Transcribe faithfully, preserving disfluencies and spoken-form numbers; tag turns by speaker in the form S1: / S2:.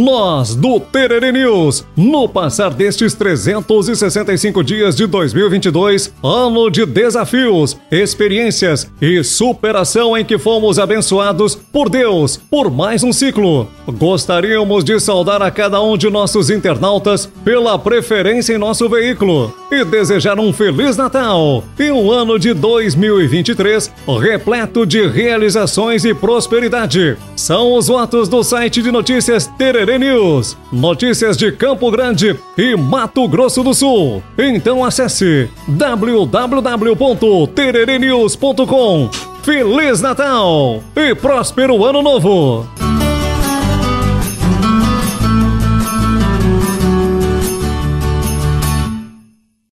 S1: Nós, do Tererê News, no passar destes trezentos e sessenta e cinco dias de dois mil e vinte e dois, ano de desafios, experiências e superação em que fomos abençoados por Deus por mais um ciclo, gostaríamos de saudar a cada um de nossos internautas pela preferência em nosso veículo e desejar um Feliz Natal e um ano de dois mil e vinte e três repleto de realizações e prosperidade. São os votos do site de notícias Tererê News, notícias de Campo Grande e Mato Grosso do Sul. Então acesse w w w ponto tererê news ponto com. Feliz Natal e próspero Ano Novo!